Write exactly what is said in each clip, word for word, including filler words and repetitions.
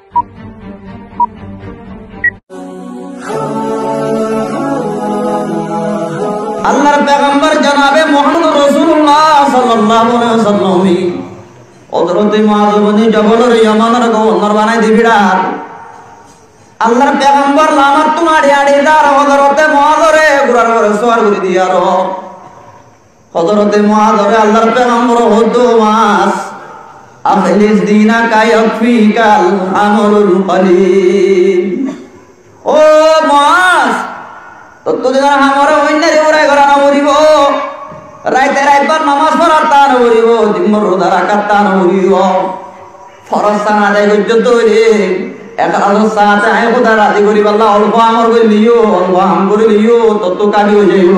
আল্লাহর পয়গম্বর জনাবে মুহাম্মদ রাসূলুল্লাহ সাল্লাল্লাহু আলাইহি ওয়াসাল্লাম হযরত মুআয ইবনে জবলের ইয়ামানের গভর্নর বানাই দিবিড়ার আল্লাহর পয়গম্বর লামার তুমাড়ি আড়ি দার হযরত মুআযরে গুরার করে সওয়ার করে দিয়ারো হযরত মুআযরে আল্লাহর পয়গম্বর হদ্দু মাস আখলিস দিনা কায়াফিকাল আমরুল কলিল ও মুআয ততদিন আমারে হইনারে ওরাই ঘর না মরিব রাইতে রাইবার নামাজ পড়ার তান মরিব দিনমর রোজা রাখার তান মরিব ফরজ সানা দেয় পর্যন্ত রে একাদশ সাথে আয় খোদা রাজি করিব আল্লাহ অল্প আমর করে লিও অল্প আম করে লিও তত কাবি হয়ে যাইব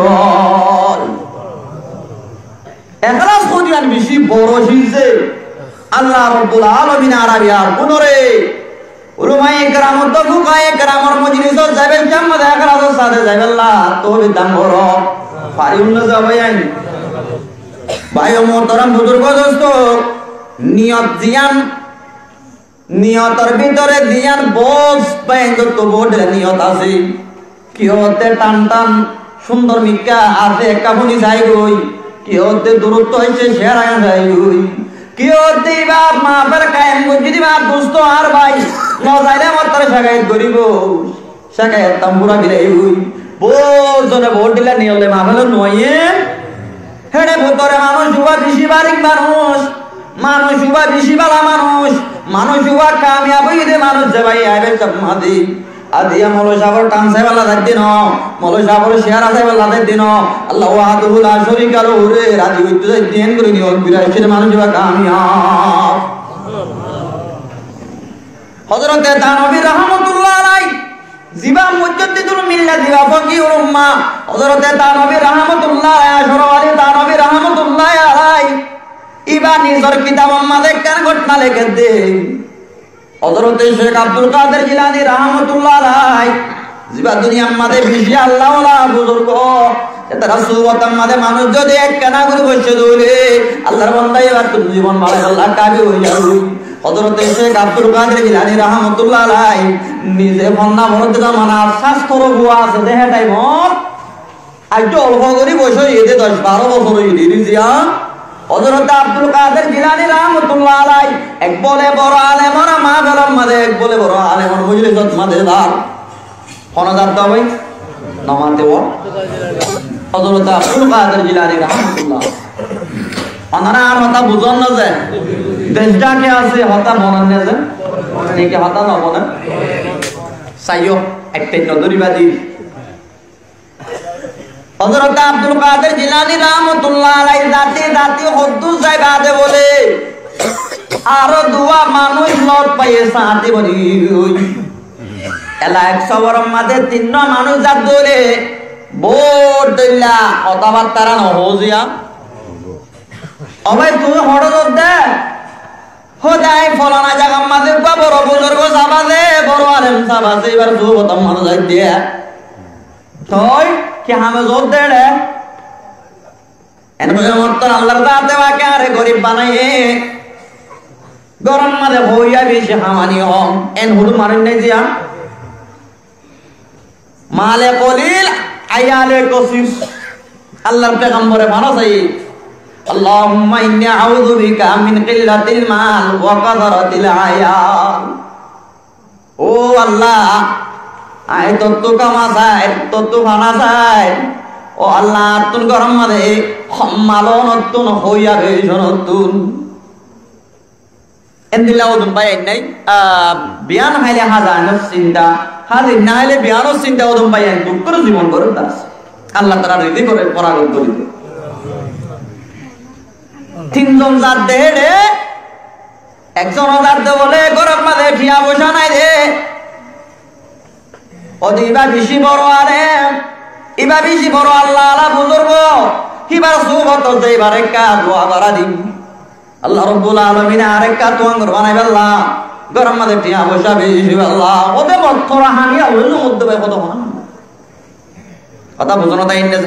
এখলাস করিয়ান বেশি বড় শিখছে আল্লাহ রাব্বুল আলামিন আরাবিয়ার পুনরে উলমায়ে কেরাম তো ফুকায়ে কেরামর মজলিসত যাবে জাম্মাতে এখলাসের সাথে যাবে আল্লাহ তবে দাম বড় পারিউন না যাবে আইন ভাই মোহতরম বুজুর্গ দোস্ত নিয়ত জিয়ান নিয়তের ভিতরে জিয়ান বোঝ বাইন্দ তো বোর্ডে নিয়ত আছে কি হতে টান টান সুন্দর মিক্কা আছে কাপুনি যাই গই কি হতে দূরত্ব হইছে শেরা যাই গই কি হতে বাপ মা पर কায়েম যদি বাপ দোস্ত আর ভাই ন যাইলে মতরে শাগায়ত করিব শাগায়ত তাম্বুরা বিলাই হই বোঝনে ভোট দিলে নিয়লে মাফেল নয়ে হেড়ে ভেতরে মানুষ যুবা বেশি বারিক মানুষ মানুষ যুবা বেশি বালা মানুষ মানুষ যুবা কামিয়াব হইতে মানুষ যে ভাই আইবে চাপমাদি আদিয়া মৌলা সাহেবের টান সাহেবেলা দাই দিন মৌলা সাহেবের শেয়ার সাহেবেলা দাই দিন আল্লাহ ওয়াহাদুহু লা শারীকা লাহু রে রাজি হইতে যাই দিন করে নিও বিরাশির মানুষ যুবা কামিয়াব হযরতে তানবী রাহমাতুল্লাহ আলাইহি জিবা মুজাদ্দিদুল মিল্লাত জিবা ফকিহুল উম্মাহ হযরতে তানবী রাহমাতুল্লাহ আশরাফ আলী তানবী রাহমাতুল্লাহ আলাইহি ইবা নিজর কিতাবের মধ্যে কেন ঘটনা লিখে দে হযরতে শেখ আব্দুল কাদের জিলানী রাহমাতুল্লাহ আলাইহি জিবা দুনিয়ার মধ্যে বেশি আল্লাহ ওয়ালা বুজুর্গ তারা সুবতার মধ্যে মানুষ যদি এক কানা করে বসে দৌড়ে আল্লাহর বান্দা এবার তো জীবন ভালো আল্লাহ কাবি হয়ে যাবে হযরতে শেখ আব্দুল কাদের জিলানী রাহমাতুল্লাহ আলাইহি নিজে বন্না ভরতে জামানা শাস্ত্র বুয়া আছে দেহে টাইমত আজ অল্প করে বসে এতে দশ বারো বছর হইলি রিজিয়া হযরতে আব্দুল কাদের জিলানী রাহমাতুল্লাহ আলাইহি এক বলে বড় আলেমর মা গলম মাঝে এক বলে বড় আলেমর মজলিসত মাঝে দার কোনদার দাও ভাই নামাতে ও হযরতে আব্দুল কাদের জিলানী রাহমাতুল্লাহ ওনারা আর হতা বুঝন না যায় দেশটা কে আছে হতা মনন না যায় নেকে হতা না মনে সাইয়ো একটা নদরিবাদী হযরত আব্দুল কাদের জিলানী রাহমাতুল্লাহ আলাইহি দাতি দাতি হদ্দু সাহেবাদে বলে আর দুয়া মানুষ লট পাইয়ে সাথে বলি এলা একশো বরম মাঝে তিন মানুষ যা দলে বোট দিলা কথাবার্তারা নহজিয়া অবাই তুই হঠাৎ দে হোদাই ফলানা জায়গার মাঝে বড় বুজুর্গ সাবাজে বড় আলেম সাবাজে এবার তুই বতম মানুষ যাই দিয়ে তোই কি হামে জোর দে রে এনে মর্তন আল্লাহর দাতে বাকে আরে গরিব বানাইয়ে গরম মাঝে হইয়া বেশি হামানি হম এন হুদু মারেন নাই জিয়া মালে কলিল আয়ালে কসিস আল্লাহর পয়গম্বরে মানুষ আই আল্লাহুম্মা ইন্নী আউযু বিকা মিন কিল্লাতিল মাল ওয়া কাসরাতিল আয়াল ও আল্লাহ আই তত্ত্ব কামা চাই তত্ত্ব ফানা চাই ও আল্লাহ তুন গরম মাঝে মালো নতুন হইয়া বেশ নতুন এন্দিলা ওদুন পাই নাই বিয়ান হাইলে হাজানো চিন্তা হাজির না হলে বিয়ানো চিন্তা ওদুন পাই দুঃখ জীবন করে দাস আল্লাহ তারা রিদি করে পরাগত করিত তিনজন যার দেহে রে একজন যার দে বলে গরম মাঝে ঠিয়া বসা নাই রে অদিবা বেশি বড় আরে ইবা বেশি বড় আল্লাহ আলা বুজুর্গ হিবার সুবত দেবার একা দোয়া করা দিন আল্লাহ রাব্বুল আলামিন আরেকা তোয়াং বানাই আল্লাহ গরম মাঝে টিয়া বসা বেশি আল্লাহ ওদে মতরা হানি আল্লাহ মধ্যে ভাই কত হন কথা বুঝনো তাই না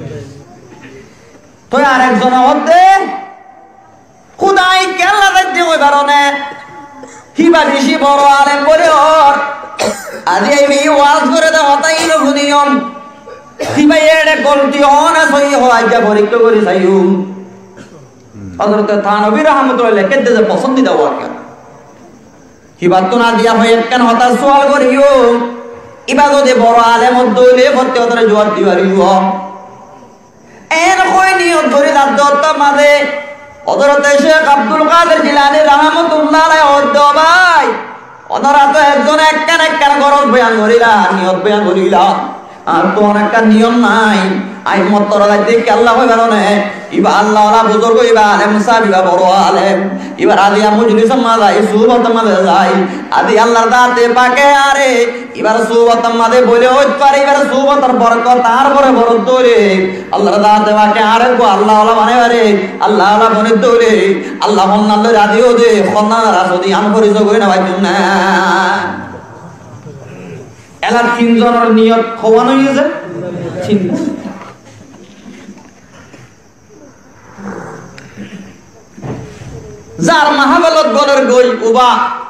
তো আরেকজন হতে খুদাই কেলা দেখতে ওই কারণে হিবা বেশি বড় আলেম বলে ওর আজি এই মেয়ে ওয়াজ করে দেওয়া তাই নিয়ম হিবা এড়ে গলতি হন সই হয় যা পরীক্ষা করে চাইও হযরত থানবী রাহমাতুল্লাহ লেখে দে পছন্দিদা ওয়াক্য হিবা তো না দিয়া হয় কেন হতা সওয়াল করিও ইবাদতে বড় আলেম দলে ভর্তি হতে জবাব দিবারিও এর কই নিয়ত ধরে দাদত মাঝে হযরত শেখ আব্দুল কাদের জিলানী রাহমাতুল্লাহ আলাইহি অদ্দ ভাই ওনারা তো একজন একখান একখান গরজ বয়ান করিলা নিয়ত বয়ান করিলা আর তো অনেকটা নিয়ম নাই আই মতর রাইতে কি আল্লাহ হয় জানো না ইবা আল্লাহ ওয়ালা বুজুর্গ ইবা আলেম সাহেব ইবা বড় আলেম ইবা আদিয়া মজলিস মাদাই সুবত মাদে যাই আদি আল্লাহর দাতে পাকে আরে ইবার সুবত মাদে বলে হই পারে ইবার সুবতর বরকত আর বড় বড় দরে আল্লাহর দাতে পাকে আরে গো আল্লাহ ওয়ালা মানে আরে আল্লাহ ওয়ালা বনে দরে আল্লাহ মন্নাল্লাহ রাদিও দে খন্না রাসদি আন পরিচয় কই না ভাই না এলা তিনজনের নিয়ত খোয়ানো হয়েছে চিন্তা যার মাহাবলত গলের গই উবা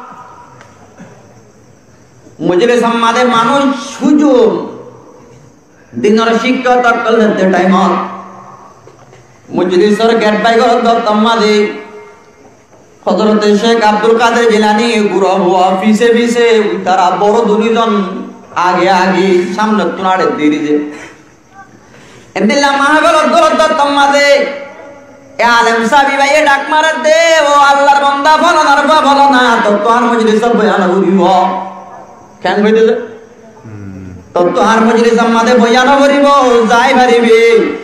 মজলিস সম্মাদে মানুষ সুযোগ দিনের শিক্ষা তকল দিতে টাইম মজলিসের গেট বাই গল দত্তমাদে হযরত শেখ আব্দুল কাদের জিলানী গুরু অফিসে বিসে তারা বড় দুনিজন আগে আগে সামনে তুনাড়ে দেরি যে এদিলা মাহাবলত গল দত্তমাদে এ আলেম সাহেব ভাই ডাক মারে দে ও আল্লাহর বান্দা বলো না রে বলো না তো তোর মজলিস বয়ান করিব কেন কইতে তো তোর মজলিস আমাদের বয়ান করিব যাই পারিবি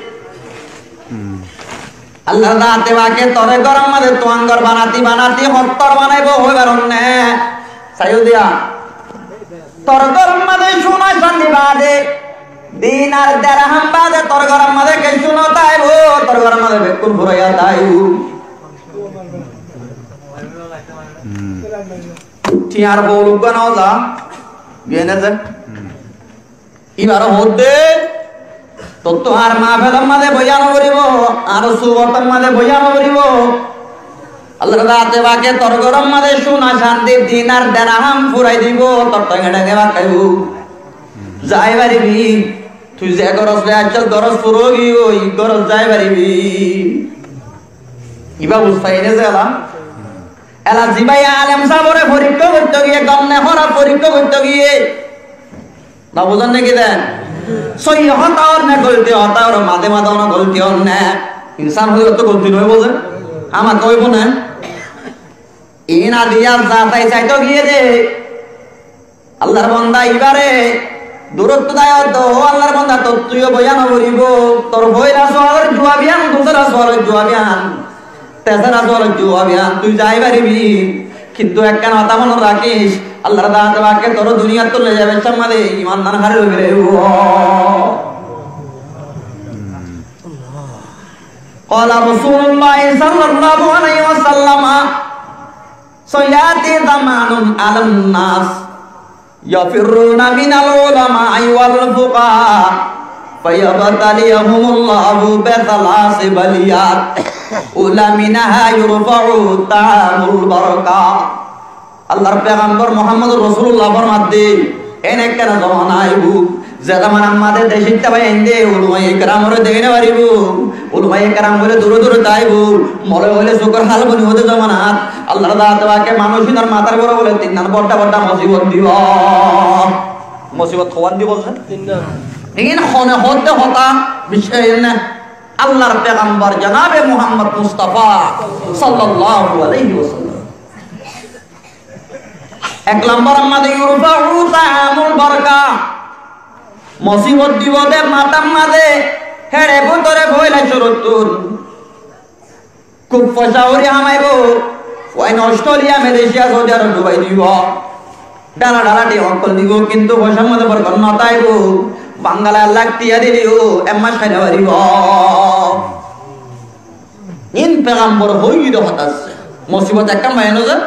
আল্লাহ দাতে বাকে তোরে গরম মাদে তোয়াঙ্গর বানাতি বানাতি হত্তর বানাইব হইবার না সাইও দিয়া তোর গরম মাদে শোনা শান্তি বাদে দিন আর দেড়হাম বাদে তোর গরম মাদে কে শুনো তাইব তোর গরম মাদে বেকুল ভরাইয়া তাইব টিয়ার বলু গানাও যা গেনে যে ইবার হদে তো তো আর মা ফেলাম মাদে বয়ান করিব আর সুবতম মাদে বয়ান করিব আল্লাহর রাতে বাকে তোর গরম মাদে শোনা শান্তি দিন আর দেড়হাম ফুরাই দিব তোর টঙ্গা গেবা খাইব যাই পারিবি তুই যে গরজ রে আজল গরজ পুরো গিয়ে ওই গরজ যাই পারিবি ইবা বুঝতাই নে এলা এলা জিবাই আলেম সাবরে পরীক্ষা করতে গিয়ে গমনে হরা পরীক্ষা করতে গিয়ে না বুঝান নাকি দেন সই হতাওর না গলতি হতাওর মাঝে মাঝে না গলতি হন না ইনসান হলে তো গলতি নয় বোঝে আমার কইব না এই না দিয়া যা তাই চাইতো গিয়ে দে আল্লাহর বান্দা ইবারে দূরত্ব দায় তো আল্লাহর বান্দা তো তুইও বয়ান করিব তোর বইরা সওয়ালের জবাবিয়ান দুসরা সওয়ালের জবাবিয়ান তেসরা সওয়ালের জবাবিয়ান তুই যাই পারিবি কিন্তু একখান কথা মনে রাখিস আল্লাহর দাতে বাকে তোর দুনিয়া চলে যাবে সামনে ঈমান দান হারে হইবে রে قال رسول الله صلى الله عليه وسلم سياتي زمان على الناس يفرون من العلماء والفقهاء فيبتليهم الله بثلاث بليات أولى منها يرفع طعام البركة আল্লাহর পয়গম্বর মুহাম্মদ রাসূলুল্লাহ ফরমাতে এনে কেন জমানা আইব যে জামান আমাদের দেশে তবে এন্ডে উলমায়ে کرام রে দেনে পারিব উলমায়ে کرام বলে দূর দূর যাইব মলে হলে সুকর হাল বনি হতে জমানাত আল্লাহর দাওয়াত ওয়াকে মানুষিনার মাথার বড় বলে তিন নাম বড় বড় মুসিবত দিব মুসিবত হওয়ান দিব বলছেন তিন নাম নিন খনে হতে হতা বিষয় না আল্লাহর পয়গম্বর জনাবে মুহাম্মদ মুস্তাফা সাল্লাল্লাহু আলাইহি ওয়াসাল্লাম এক নম্বর আমাদের ইউরফাউ তাআমুল বারাকা মুসিবত দিব দে মাতাম মাদে হেড়ে ভিতরে ভইলা চরতুন খুব ফসাউরি হামাইব ওই অস্ট্রেলিয়া মালয়েশিয়া সৌদি আরব দুবাই দিব ডালা ডালাটি অকল দিব কিন্তু পয়সার মধ্যে বরকত না তাইব বাঙালা লাখ টিয়া দিলিও এমাস খাইতে পারিব ইন পেগাম্বর হই গিয়ে হতাশ মুসিবত একটা মাইনো যে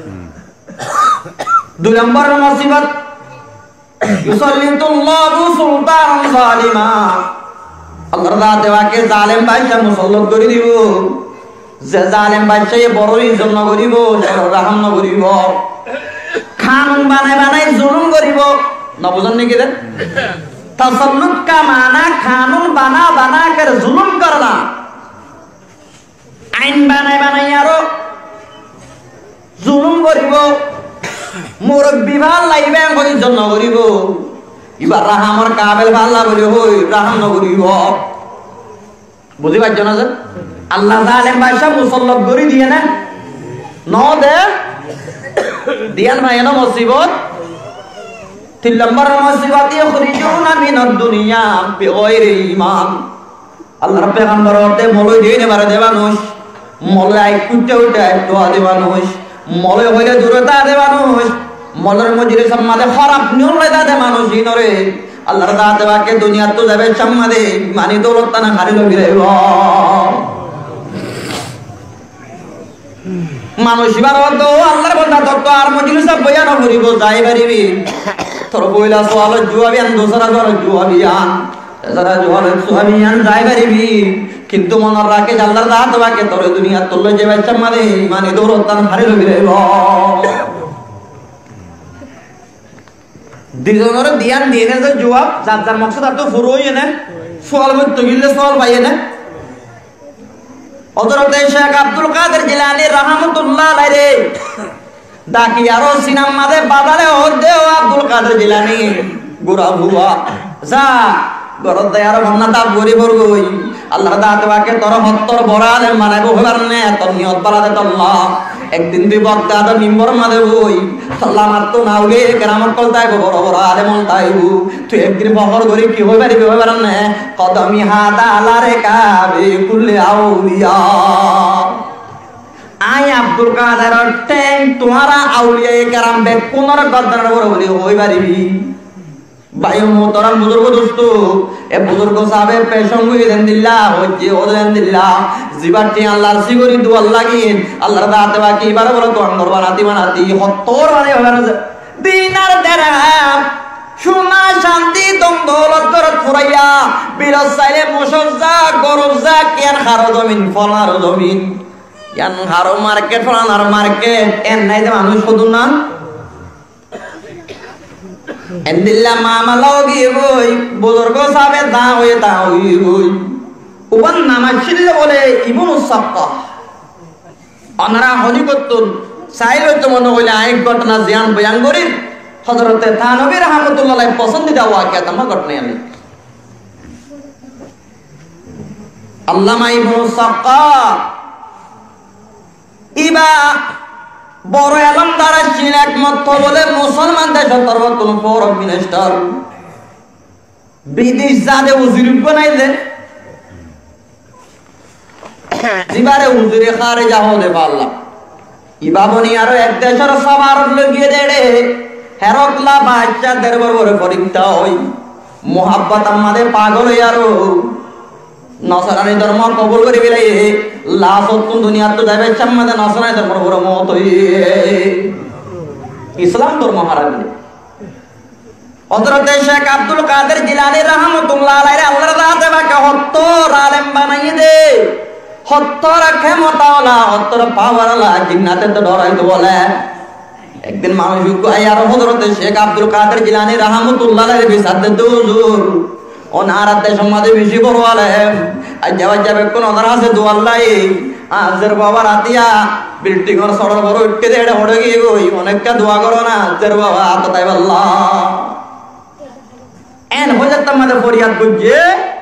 দুই নম্বর মুসিবত ইউসাল্লিতুল্লাহু সুলতানান জালিমা আল্লাহর দাতে ওয়াকে জালেম বাদশা মুসল্লত করে দিব যে জালেম বাদশা বড়ই জন্য করিব রহম না করিব কানুন বানাই বানাই জুলুম করিব না বুঝেন নাকি রে তাসাল্লুত কা মানা কানুন বানা বানা করে জুলুম করলা আইন বানাই বানাই আরো জুলুম করিব মুরব্বি ভাল লাইবে কই জন্য করিব এবার রাহামর কাবেল ভাল্লা বলি হই রাহাম ন করিব বুঝি পাচ্ছ না স্যার আল্লাহ জালেম ভাষা মুসল্লব করি দিয়ে না ন দে দিয়ান ভাই না মুসিবত তিন নম্বর মুসিবত ইখরিজুনা মিনাদ দুনিয়া বিগাইরি ঈমান আল্লাহর পেগম্বর ওতে মলই দিয়ে নেবার দে মানুষ মলই কুটে উঠে দোয়া দে মানুষ মলই হইলে দূরতা দে মানুষ মলের মজুরি সম্মাদে খারাপ নিয়ম লেদা দে মানুষ ইনরে আল্লাহর দাতে বাকে দুনিয়া তো যাবে সম্মাদে মানি দৌলত তানা খালি লবি রইব মানুষ বার তো আল্লাহর বন্ধা তত আর মজুরি সব বয়ান করিব যাই পারিবি তোর বইলা সওয়াল জবাবি আন দোসরা জোর জবাবি আন যারা জোয়াল জবাবি আন যাই পারিবি কিন্তু মনের রাখে আল্লাহর দাতে বাকে তোর দুনিয়া তোল যাবে সম্মাদে মানি দৌলত তানা খালি লবি রইব দিজনের দিয়ান দিয়ে যে জবাব যার যার মকসদ আর তো ফুরোই না সোয়াল মত গিলে সোয়াল পাইয়ে না হযরত শেখ আব্দুল কাদের জিলানী রাহমাতুল্লাহ আলাইহি ডাকি আরো সিনেমাতে বাজারে হদে আব্দুল কাদের জিলানী গোরা বুয়া যা গরদ দেয়ার ভাবনাটা গরি বরগই আল্লাহর দাতে বাকে তোর হত্তর বরালে মানাইব হবার নে তোর নিয়ত বাড়াতে আল্লাহ একদিন দুই বক্তাদ মিম্বর মাদে হই আল্লাহ মাত্র নাউলে কেরামত কলতাই বড় বড় আলে মন তাইবু তুই একদিন বহর গরি কি হই পারিবি হবার নে কদমি হাদা আলারে কাবে কুল্লে আউলিয়া আই আব্দুল কাদের টেন তোমারা আউলিয়া কেরাম বে কোনর গদ্দার বড় বলি হই পারিবি ভাইও মোহতরম বুজুর্গ দোস্ত এ বুজুর্গ সাহেব পেশঙ্গু দেন দিল্লা হজ্জে ওদেন দিল্লা জিবাটি আল্লাহর সিগরি দুয়াল লাগিন আল্লাহর দাতে বাকি এবার বলো তো আঙ্গর বানাতি বানাতি হত্তর মানে হবে না দিনার দেরাম সোনা শান্তি দম দৌলত করে ফুরাইয়া বিরস চাইলে মুসজ্জা গরজা কেন হারো জমিন ফলার জমিন ইয়ান হারো মার্কেট ফলানার মার্কেট এন নাই যে মানুষ শুধু না এন্দিল্লা মামা লগি হই বুজুর্গ সাহেব দা হই তা হই হই উবান নামাজ ছিলে বলে ইবনু সাক্কা অনারা হজি করতুন চাইল তো মনে হইলে আইক ঘটনা জিয়ান বয়ান করি হযরতে থানবী রাহমাতুল্লাহ আলাইহি পছন্দিদা ওয়াকিয়া তামা ঘটনা আনি আল্লামা ইবনু সাক্কা ইবা বড় আলম দ্বারা ছিল একমাত্র বলে মুসলমান দেশ সর্বতম ফরেন মিনিস্টার বিদেশ যাদে উজুরি বানাইলে জিবারে উজুরি খারে যাও দে পাল্লা ইবাবনি আরো এক দেশের সবার লগিয়ে দেড়ে হেরকলা বাচ্চা দেড়বার বড় পরীক্ষা হই মোহাব্বত আমাদের পাগল হই আরো নসরানি ধর্ম কবুল করি বিলাই লাসত কোন দুনিয়া তো যাবে সম্মাদে নসরানি ধর্ম বড় মত হই ইসলাম ধর্ম হারাবে হযরত শেখ আব্দুল কাদের জিলানী রাহমাতুল্লাহ আলাইহি আল্লাহর রাতে বাকে হত্তর আলেম বানাইয়ে দে হত্তর ক্ষমতাওয়ালা হত্তর পাওয়ারওয়ালা জিন্নাতে তো ডরাই তো বলে একদিন মানুষ গায় আর হযরত শেখ আব্দুল কাদের জিলানী রাহমাতুল্লাহ আলাইহি বিসাদে হুজুর ওনারাতে সমাজে বেশি বড় আলেম আজ যাওয়া যাবে কোন ওনার আছে দোয়াল্লাই আজের বাবা রাতিয়া বিল্ডিং এর সড়ক বড় উঠতে দেড়ে হড়ে গিয়ে গই অনেকটা দোয়া করো না আজের বাবা তো তাই আল্লাহ এন হয়ে যেতাম আমাদের ফরিয়াদ বুঝছে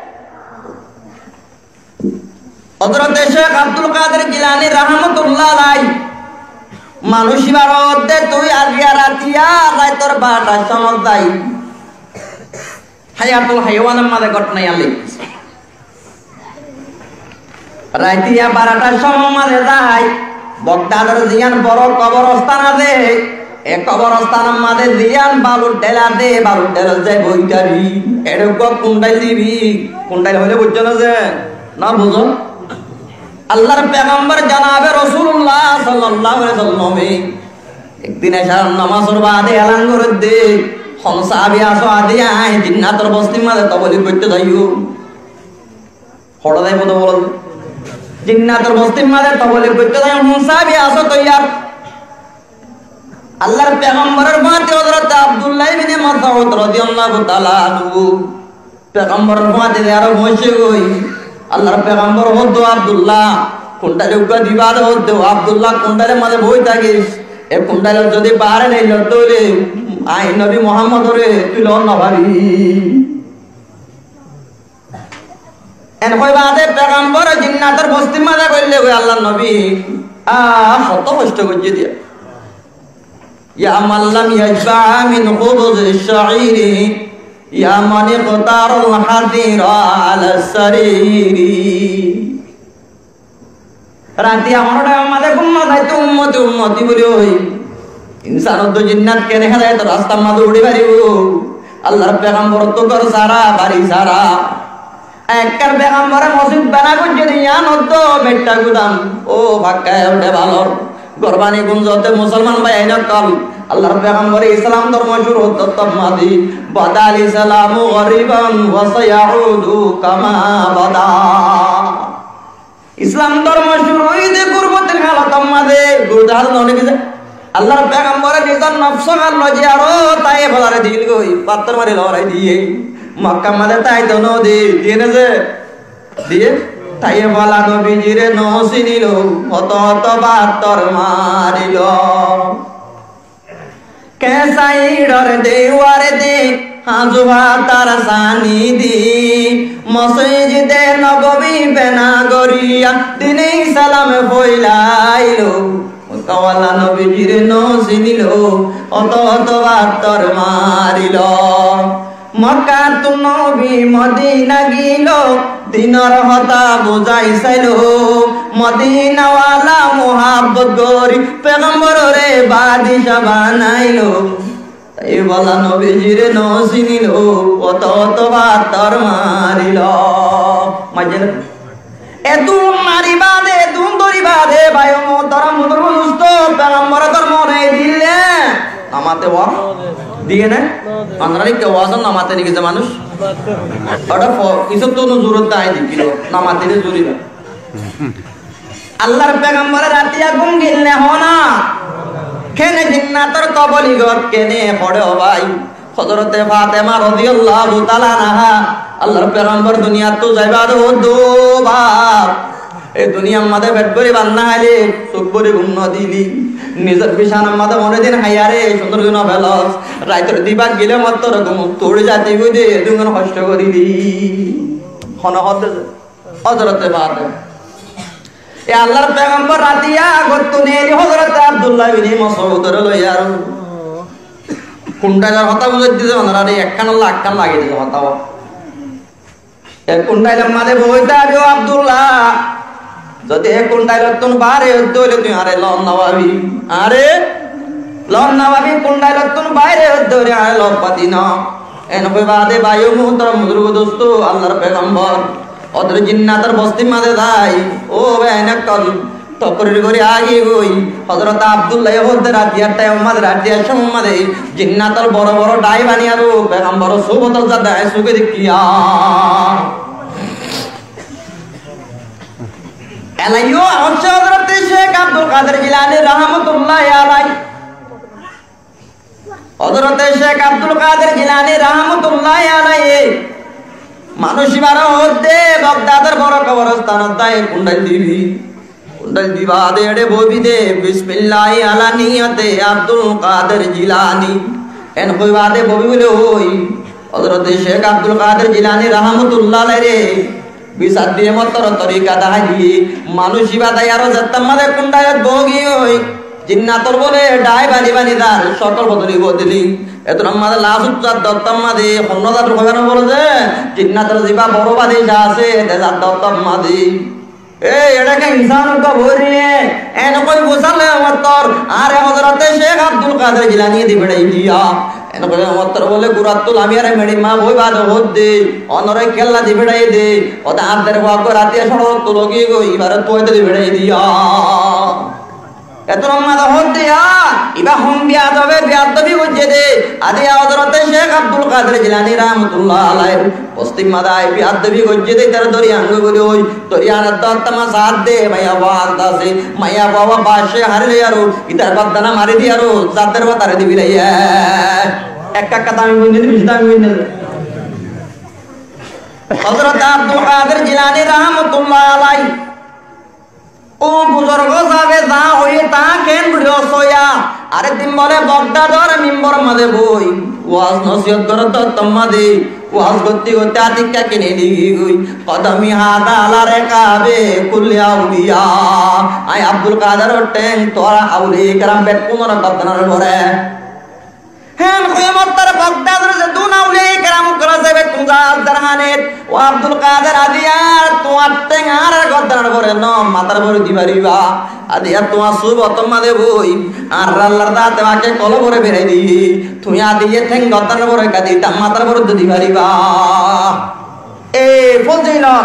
হযরত শেখ আব্দুল কাদের জিলানী রাহমাতুল্লাহ আলাইহি মানুষ বারদে তুই আজিয়া রাতিয়া রাইতর বাটা সমদাই হায়াতুল হাইওয়ানের মাঝে ঘটনা আলি রাইতিয়া বারোটার সময় মাঝে যাই বগদাদের জিয়ান বড় কবরস্থান আছে এ কবরস্থানের মাঝে জিয়ান বালুর ঢেলা দে বালুর ঢেলা যায় বইটারি এরকম কুন্ডাইল দিবি কুন্ডাইল হলে বুঝছো না যে না বুঝো আল্লাহর পেগম্বর জনাবে রাসূলুল্লাহ সাল্লাল্লাহু আলাইহি ওয়াসাল্লাম একদিন এসে নামাজের বাদে এলান করে দে হনসাবি আসো আদি আই জিন্নাতের বস্তির মাঝে তবলি করতে যাইও হঠাৎ আই বলো বলো জিন্নাতের বস্তির মাঝে তবলি করতে যাই হনসাবি আসো তৈয়ার আল্লাহর পেগম্বরের ফাতে হযরত আব্দুল্লাহ ইবনে মাসউদ রাদিয়াল্লাহু তাআলা আনহু পেগম্বরের ফাতে আরো বসে গই আল্লাহর পেগম্বর হতো আব্দুল্লাহ কোনটারে উগা দিবার হতো আব্দুল্লাহ কোনটারে মাঝে বই থাকিস এ কোনটারে যদি পারে নাই লতলে আই নবী মুহাম্মদ রে তুই লন না ভাবি এন কই বাদে পেগম্বর জিন্নাতের বস্তি মাঝে কইলে কই আল্লাহর নবী আ কত কষ্ট করছে দিয়া ইয়া মান লাম ইয়াজবা মিন খুবুজ আশ-শাঈর ইয়া মান ইqtarul হাদিরা আলা সারিরি রাতি আমার আমাদের গুম্মা যাইতো উম্মতি উম্মতি বলি ওই ইনসান তো জিন্নাত কেনে হারায় তো রাস্তা মাঝে উড়ে পারিব আল্লাহর পেগম্বর তো কর সারা বাড়ি সারা একবার পেগম্বর মসজিদ বানা করছে দিয়া নদ্দ বেটা গুদাম ও ভাগ্যায় ওঠে ভালো গরবানি গুঞ্জতে মুসলমান ভাই আইনা কাল আল্লাহর পেগম্বর ইসলাম ধর্ম শুরু হতো তমাদি বাদাল ইসলামু গরিবান ওয়া সায়াউদু কামা বাদা ইসলাম ধর্ম শুরু হইতে পূর্বতে হালত আমাদে উদাহরণ অনেক আল্লাহর পেগম্বরের নিজের নফস আর লজি আরো তাই বলারে দিল গই পাত্র মারি লড়াই দিয়ে মক্কা মাদে তাই তো নদী দিয়ে যে দিয়ে তাই বলা নবীজিরে নসিনিল হত হত বাত্তর মারিল कैसाई डर देवार दे हाजुहा तार सानी दी मसजिद नबवी बेना गरिया दिने सालाम फैलाइलो कवाला नबीजिर नसिनिलो अत अत बात्तर मारिलो मक्का तु नबी मदीना गिलो दिनर हता बुझाई साइलो मदीनावाला मोहब्बत करी पैगम्बर रे बादशाह बानाइलो ताई बला नबीजिर नसिनिलो अत अत बात्तर मारिलो मजन एतु मारी बादे तुम दरी बादे भाई मोहतरम मुदरमुस्त पैगम्बर धर्म रे दिले नामाते वा दिए ना अंदरानी के वासन नामाते नहीं किसे मानुष और इसे तो न जरूरत है दिखिलो नामाते ने जरूरी है अल्लाह पैगम्बर रातिया गुम गिलने होना केने जिन्नातर कबली गत केने पड़े हो भाई हज़रत फातिमा रज़ियल्लाहु ताला अन्हा अल्लाह पैगम्बर दुनिया तो जाइबाद हो दो बाप ए दुनिया मादे बेट করে বান্না আইলে চোখ ভরে ঘুম ন দিলি নিজের বিছানা মাদে মনে দিন হায়ারে সুন্দর গুণ বেলস রাইতর দিবাক গেলে মাত্র ঘুম তোড়ে যাতি কইদে দুজন কষ্ট করিলি হন হতে হযরত ফাতিমা এ আল্লাহর পয়গম্বর রাতিয়া গতুনে হযরত আব্দুল্লাহ ইবনে মাসউদ লইয়ার কুন্ডালার কথা বুঝাই দিতে ওনারে একখান লাখ কান লাগিয়ে দিল কথা এ কুন্ডালার মাঝে বইতা দিও আব্দুল্লাহ যদি এ কুন্ডালার তুন বারে হইলে তুই আরে লন নবাবি আরে লন নবাবি কুন্ডালার তুন বাইরে হইলে আরে লপাতি না এন কই বাদে বায়ু মুহতরম মুজুর্গ দোস্ত আল্লাহর পয়গম্বর ওদের জিন্নাতের বস্তি মাঝে যাই ও বেনা কল তকরির করে আগে গই হযরত আব্দুল্লাহ হতে রাতিয়ার টাইম মাঝে রাতিয়ার সময় মাঝে জিন্নাতের বড় বড় ডাই বানিয়ারো পয়গম্বর সুবতল জাদা সুকে দেখিয়া এলাইও হযরত শেখ আব্দুল কাদের জিলানী রাহমাতুল্লাহ আলাইহি হযরত শেখ আব্দুল কাদের জিলানী রাহমাতুল্লাহ আলাইহি মানুষ বারো হতে বাগদাদের বড় কবরস্থান তাই কুন্ডাল দিবি কুন্ডাল দিবা দেড়ে ববি দে বিসমিল্লাহ আলা নিয়তে আব্দুল কাদের জিলানী এন কইবা দে ববি বলে হই হযরত শেখ আব্দুল কাদের জিলানী রাহমাতুল্লাহ আলাইহি রে বিসাদ দিয়ে মতর তরিকা দাহি মানুষ বাদাই আরো যত্তম মাদে কুন্ডায়ত বগি হই জিন্নাতর বলে ডাই বানি বানি দার সকল বদলি বদলি এত আমাদে লাশ উচ্চার দত্তম মাদে হন্নদার রূপে বলে যে জিন্নাতর জিবা বড় বাদি যা আছে দেজার দত্তম মাদি এই এটাকে ইনসান কো ভরিয়ে এন কই বুঝালে মতর আরে হযরত শেখ আব্দুল কাদের জিলানী দি বেড়াই দিয়া এন কই মতর বলে গুরাতুল আমি আরে মেডি মা বই বাদ হদ দে অনরে খেলা দি বেড়াই দে ওটা আদের ওয়াক রাতে সরো তো লগি গই এবারে তোইতে দি বেড়াই দিয়া এত রম্মা হদ দিয়া ইবা হুম বিয়া দবে বিয়া দবি বুঝে দে আদি হযরত শেখ আব্দুল কাদের জিলানী রাহমাতুল্লাহ আলাইহি পশ্চিম মাদায় বিআদবি গজ্জে দে তার দরিয়া আঙ্গ বলি ওই দরিয়ার দত্তমা সাথ দে মাইয়া বান্দা সে মাইয়া বাবা বাসে হারলে আরো ইতার বাদনা মারি দি আরো জাতের বাতারে দিবি লাইয়া একটা কথা আমি বুঝিনি বিশটা আমি বুঝিনি হযরত আব্দুল কাদের জিলানী রাহমাতুল্লাহ আলাইহি ও বুজুর্গ সাহেব যা হয়ে তা কেন বুড়ো সোয়া আরে দিন বলে বগদাদর মিম্বর মাঝে বই ওয়াজ নসিহত করত তোমাদে ওয়াজ করতে করতে আতিকা কিনে দিই গই কদমি হাদা আলারে কাবে কুল আউলিয়া আই আব্দুল কাদের টেন তোরা আউলিয়া کرام বেট কোনর কদনার ভরে হ্যাঁ কিয়ামত তার বগদাদর যে দুন আউলিয়া کرام করা যাবে তুজা দরহানেত ও আব্দুল কাদের আদিয়ার তোমার টেঙ্গার কদনার ভরে ন মাতার ভরে দিবারিবা আদিয়া তোমার সুব তোমাদে বই আর আল্লাহর দাতে বাকে কল ভরে বেরাই দি তুমি আদিয়ে ঠেং কদনার ভরে কাদি তা মাতার ভরে দিবারিবা এ ফজিলত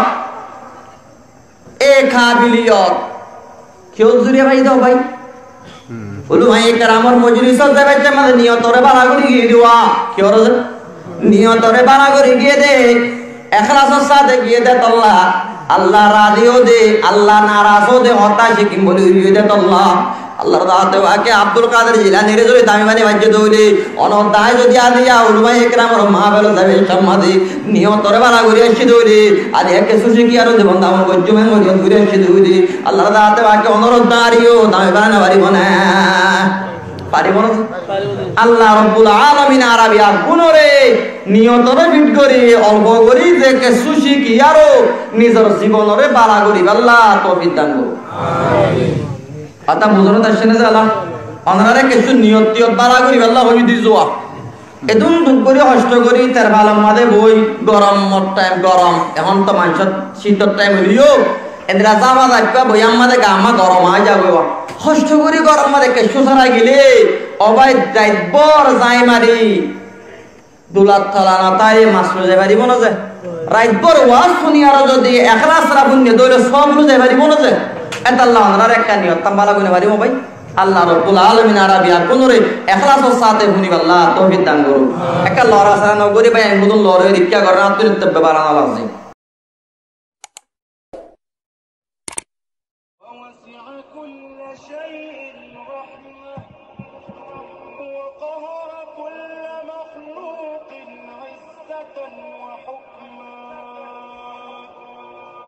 এ কাবিলিয়ত কেউ জুড়ে ভাই দাও ভাই উলামায়ে কেরামের মজলিসত যাবে মানে নিয়তরে বালা করি গিয়ে দিওয়া কি হলো নিয়তরে বালা করি গিয়ে দে ইখলাসের সাথে গিয়ে দে আল্লাহ আল্লাহ রাজিও দে আল্লাহ নারাজও দে হতাশে কি বলি গিয়ে দে আল্লাহ আল্লাহর দাতে ওকে আব্দুল কাদের জিলানী রে যদি দামি মানে বাজ্য দইলে অনদায় যদি আদিয়া উলামায়ে কেরামের মাহফিল যাবে সমাধি নিয়তরে বালা করি আসি দইলে আদি একে সুশি কি আর দেবন দাম গজ্জমে মরিয়া দইরে আসি দইলে আল্লাহর দাতে ওকে অনুরোধ দাঁড়িও দামি বানা বাড়ি বনে পারিব না আল্লাহ রাব্বুল আলামিন আরাবিয়া গুণরে নিয়তরে ফিট করি অল্প করি যে কে সুশি কি আরো নিজের জীবনরে বালা করি আল্লাহ তৌফিক দান করো আমিন আতা বুঝুন দর্শনে জালা অনরারে কিছু নিয়ত তিয়ত বালা করি আল্লাহ হই দি জোয়া এদুন দুক করি কষ্ট করি তার বালাম মাদে বই গরম মত টাইম গরম এখন তো মানুষ শীতর টাইম হইও এন্দ্রা জামা রাখবা বইয়াম মাদে গামা গরম আই যাবে কষ্ট করি গরম মাদে কেশু ছাড়া গেলে অবাই যাইবর যাই মারি দুলাত থালা না তাই মাছ লয়ে পারিব না যে রাইতবর ওয়াজ শুনি আর যদি ইখলাস রাবুন নে দইলে সব লয়ে পারিব না যে এত আল্লাহ ওনার একটা নিয়ত তাম্বালা কইনে পারিব ভাই আল্লাহ রাব্বুল আলামিন আরাবিয়া কোনরে ইখলাসের সাথে হুনি আল্লাহ তৌফিক দান করুন একটা লরা সারা নগরি ভাই মুদুন লরে রিক্কা করনা তুই তবে বারানা লাগছে